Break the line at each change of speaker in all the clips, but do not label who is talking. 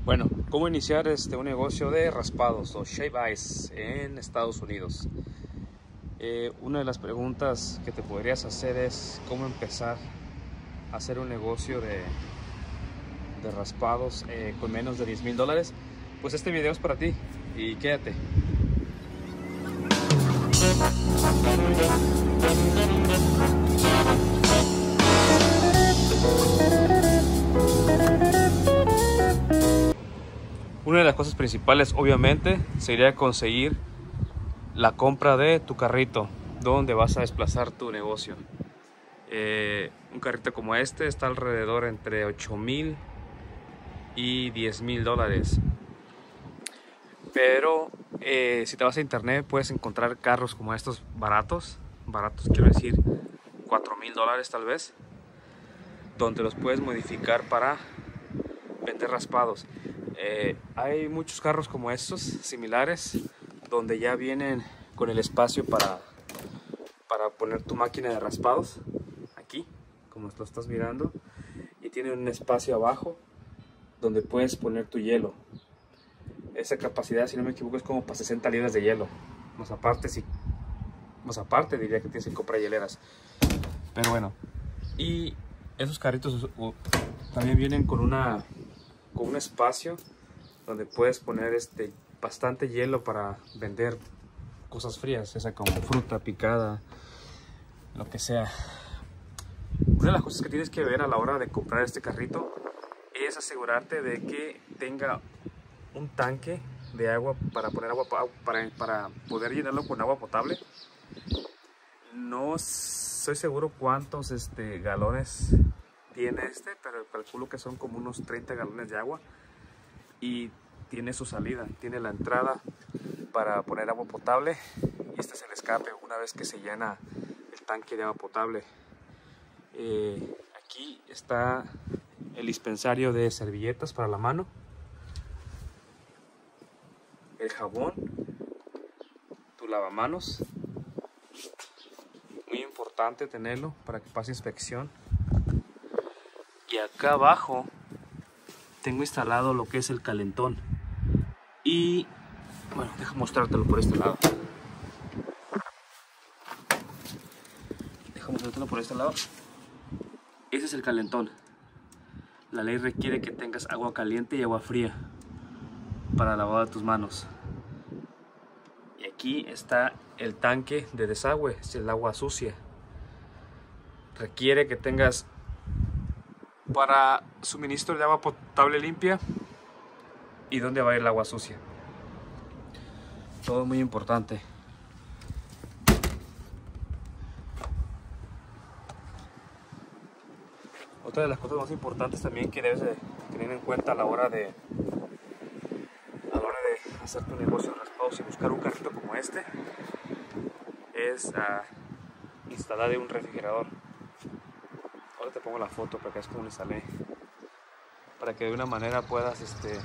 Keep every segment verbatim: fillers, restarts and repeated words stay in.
Bueno, ¿cómo iniciar este, un negocio de raspados o shave ice en Estados Unidos? Eh, una de las preguntas que te podrías hacer es cómo empezar a hacer un negocio de, de raspados eh, con menos de diez mil dólares. Pues este video es para ti y quédate. Una de las cosas principales, obviamente, sería conseguir la compra de tu carrito, donde vas a desplazar tu negocio. Eh, un carrito como este está alrededor entre ocho mil y diez mil dólares. Pero eh, si te vas a internet puedes encontrar carros como estos baratos, baratos quiero decir cuatro mil dólares tal vez, donde los puedes modificar para vender raspados. Eh, hay muchos carros como estos, similares, donde ya vienen con el espacio para, para poner tu máquina de raspados, aquí, como lo estás mirando, y tiene un espacio abajo donde puedes poner tu hielo. Esa capacidad, si no me equivoco, es como para sesenta libras de hielo, más aparte, si, más aparte diría que tienes que comprar hieleras, pero bueno. Y esos carritos uh, también vienen con una con un espacio donde puedes poner este bastante hielo para vender cosas frías, esa como fruta picada, lo que sea. Una de las cosas que tienes que ver a la hora de comprar este carrito es asegurarte de que tenga un tanque de agua para poner agua para, para poder llenarlo con agua potable. No soy seguro cuántos este, galones tiene este, pero calculo que son como unos treinta galones de agua, y tiene su salida, tiene la entrada para poner agua potable y este es el escape una vez que se llena el tanque de agua potable. Eh, aquí está el dispensario de servilletas para la mano, el jabón, tu lavamanos, muy importante tenerlo para que pase inspección. Y acá abajo tengo instalado lo que es el calentón. Y bueno, déjame mostrártelo por este lado. Déjame mostrártelo por este lado. Ese es el calentón. La ley requiere que tengas agua caliente y agua fría para lavar tus manos. Y aquí está el tanque de desagüe, es el agua sucia. Requiere que tengas para suministro de agua potable limpia y dónde va a ir el agua sucia. Todo muy importante. Otra de las cosas más importantes también que debes de tener en cuenta a la hora de a la hora de hacer tu negocio de raspados y buscar un carrito como este es uh, instalar un refrigerador. Ahora te pongo la foto para que veas cómo lo instalé, para que de una manera puedas este,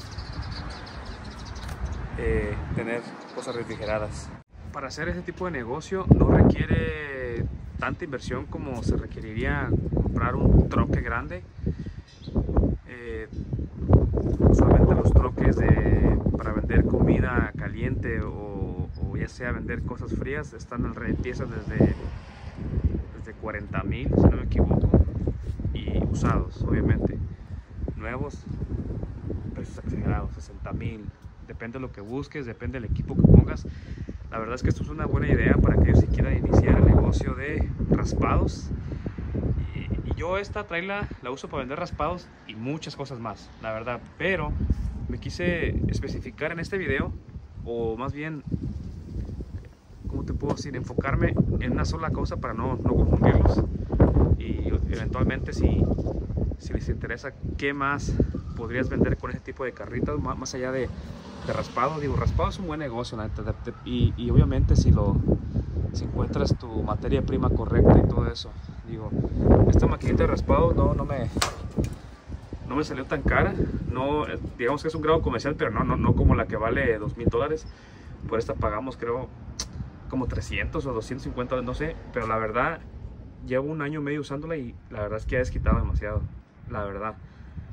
eh, tener cosas refrigeradas. Para hacer ese tipo de negocio no requiere tanta inversión como se requeriría comprar un troque grande. Eh, usualmente los troques de, para vender comida caliente o, o ya sea vender cosas frías están empiezan desde de cuarenta mil, si no me equivoco, y usados, obviamente. Nuevos, precios exagerados, sesenta mil. Depende de lo que busques, depende del equipo que pongas. La verdad es que esto es una buena idea para aquellos que quieran iniciar el negocio de raspados. Y, y yo esta traila la uso para vender raspados y muchas cosas más, la verdad. Pero me quise especificar en este video, o más bien, ¿cómo te puedo decir? Enfocarme en una sola cosa para no, no confundirlos. Y eventualmente si, si les interesa qué más podrías vender con ese tipo de carritos, más, más allá de, de raspado. Digo, raspado es un buen negocio, la neta, y, y obviamente si lo si encuentras tu materia prima correcta y todo eso. Digo, esta maquinita de raspado no, no me no me salió tan cara. No, digamos que es un grado comercial, pero no, no, no como la que vale dos mil dólares. Por esta pagamos creo como trescientos o doscientos cincuenta, no sé, pero la verdad llevo un año y medio usándola y la verdad es que ha desquitado demasiado, la verdad.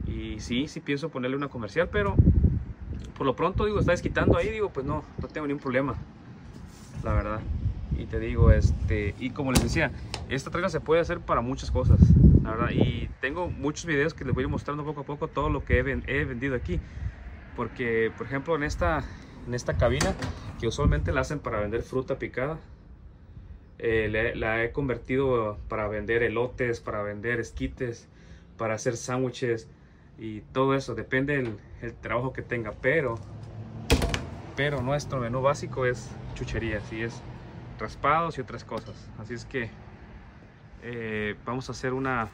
Y sí, sí pienso ponerle una comercial, pero por lo pronto, digo, está desquitando ahí, digo, pues no, no tengo ningún problema, la verdad. Y te digo, este, y como les decía, esta trailer se puede hacer para muchas cosas, la verdad. Y tengo muchos videos que les voy a ir mostrando poco a poco todo lo que he, ven, he vendido aquí. Porque, por ejemplo, en esta, en esta cabina, que usualmente la hacen para vender fruta picada, eh, le, la he convertido para vender elotes, para vender esquites, para hacer sándwiches y todo eso. Depende el, el trabajo que tenga, pero, pero nuestro menú básico es chucherías y es raspados y otras cosas. Así es que eh, vamos a hacer una,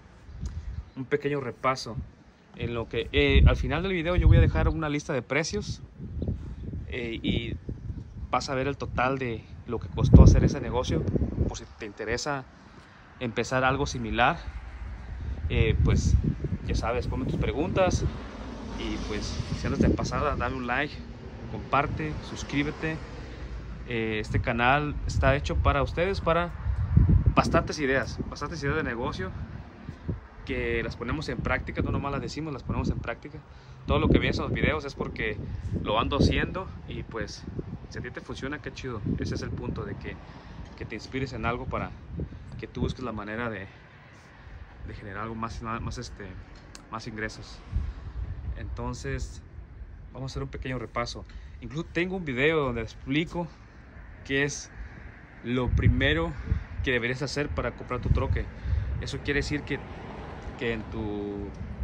un pequeño repaso. En lo que eh, al final del video yo voy a dejar una lista de precios eh, y vas a ver el total de lo que costó hacer ese negocio. Por si te interesa empezar algo similar, eh, pues ya sabes, ponme tus preguntas y pues si andas de pasada, dame un like, comparte, suscríbete. Eh, este canal está hecho para ustedes, para bastantes ideas, bastantes ideas de negocio que las ponemos en práctica, no nomás las decimos, las ponemos en práctica. Todo lo que ves en los videos es porque lo ando haciendo y pues si a ti te funciona, qué chido. Ese es el punto, de que, que te inspires en algo para que tú busques la manera de, de generar algo más, más, este, más ingresos. Entonces vamos a hacer un pequeño repaso. Incluso tengo un video donde explico qué es lo primero que deberías hacer para comprar tu troque. Eso quiere decir que, que en tu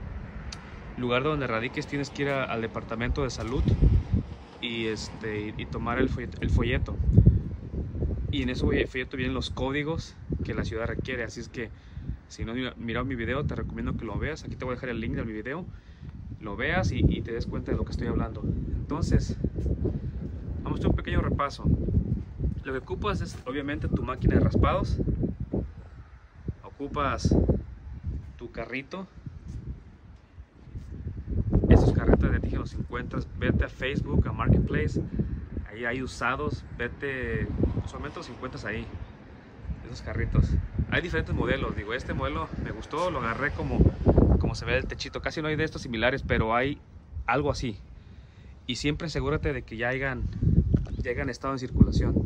lugar donde radiques tienes que ir a, al departamento de salud y, este, y tomar el folleto, el folleto. Y en ese folleto vienen los códigos que la ciudad requiere. Así es que si no has mirado mi video, te recomiendo que lo veas. Aquí te voy a dejar el link de mi video. Lo veas y, y te des cuenta de lo que estoy hablando. Entonces, vamos a hacer un pequeño repaso. Lo que ocupas es obviamente tu máquina de raspados. Ocupas tu carrito. Esos carritos de ti los encuentras. Vete a Facebook, a Marketplace. Ahí hay usados. Vete, usualmente los encuentras ahí. Esos carritos. Hay diferentes modelos. Digo, este modelo me gustó. Lo agarré como, como se ve el techito. Casi no hay de estos similares, pero hay algo así. Y siempre asegúrate de que ya hayan, ya hayan estado en circulación.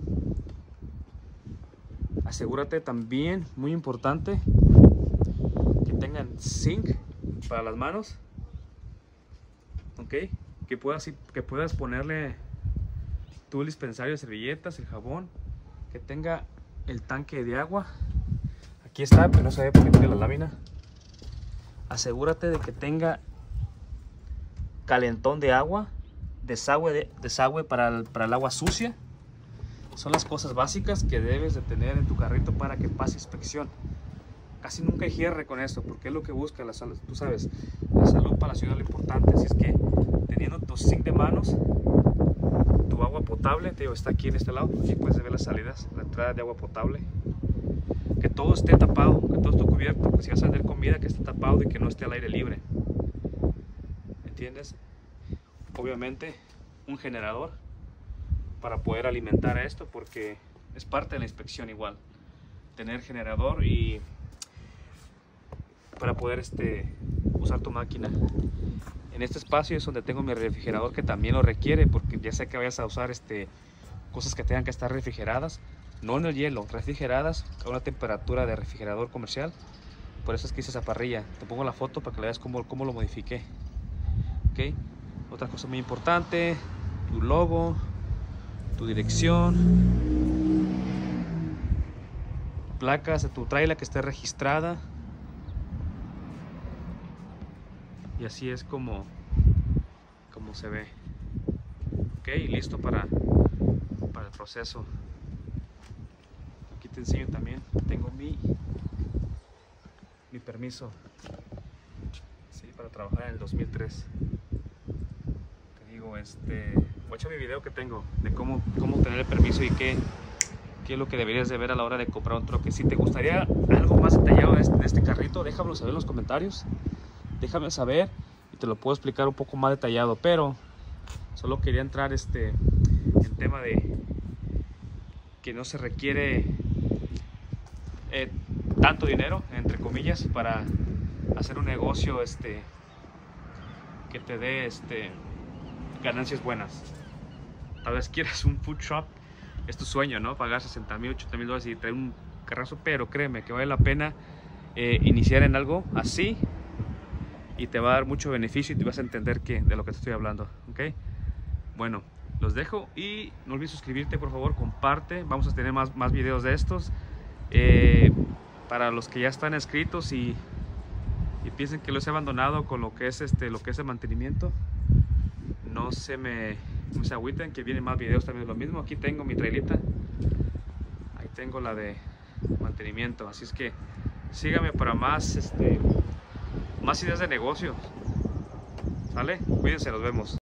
Asegúrate también, muy importante, que tengan zinc para las manos. Ok, que puedas, que puedas ponerle tu dispensario de servilletas, el jabón, que tenga el tanque de agua. Aquí está, pero no se ve porque tiene la lámina. Asegúrate de que tenga calentón de agua, desagüe, de, desagüe para, el, para el agua sucia. Son las cosas básicas que debes de tener en tu carrito para que pase inspección. Casi nunca hay cierre con esto, porque es lo que busca la salud. Tú sabes, la salud para la ciudad es lo importante. Así es que teniendo tu zinc de manos, tu agua potable, te digo, está aquí en este lado. Aquí puedes ver las salidas, la entrada de agua potable. Que todo esté tapado, que todo esté cubierto. Que si vas a vender comida, que esté tapado y que no esté al aire libre. ¿Entiendes? Obviamente, un generador para poder alimentar a esto, porque es parte de la inspección igual. Tener generador y para poder este, usar tu máquina. En este espacio es donde tengo mi refrigerador, que también lo requiere, porque ya sé que vayas a usar este, cosas que tengan que estar refrigeradas, no en el hielo, refrigeradas a una temperatura de refrigerador comercial. Por eso es que hice esa parrilla. Te pongo la foto para que le veas cómo, cómo lo modifiqué. ¿Okay? Otra cosa muy importante, tu logo, tu dirección, placas de tu trailer que esté registrada. Y así es como, como se ve. Ok, listo para, para el proceso. Aquí te enseño también, tengo mi, mi permiso, sí, para trabajar en el dos mil tres. Te digo, este, voy a echar mi video que tengo de cómo, cómo tener el permiso y qué, qué es lo que deberías de ver a la hora de comprar un troque. Si te gustaría algo más detallado de este, de este carrito, déjamelo saber en los comentarios. Déjame saber y te lo puedo explicar un poco más detallado, pero solo quería entrar este, en tema de que no se requiere eh, tanto dinero, entre comillas, para hacer un negocio este, que te dé este, ganancias buenas. Tal vez quieras un food shop, es tu sueño, ¿no? Pagar sesenta mil, ochenta mil dólares y traer un carrazo, pero créeme que vale la pena eh, iniciar en algo así y te va a dar mucho beneficio y te vas a entender que, de lo que te estoy hablando, ¿ok? Bueno, los dejo y no olvides suscribirte, por favor, comparte, vamos a tener más, más videos de estos. Eh, para los que ya están inscritos y, y piensen que los he abandonado con lo que es este lo que es el mantenimiento, no se me no se agüiten, que vienen más videos también de lo mismo. Aquí tengo mi trailita, ahí tengo la de mantenimiento, así es que síganme para más este más ideas de negocio. ¿Sale? Cuídense, nos vemos.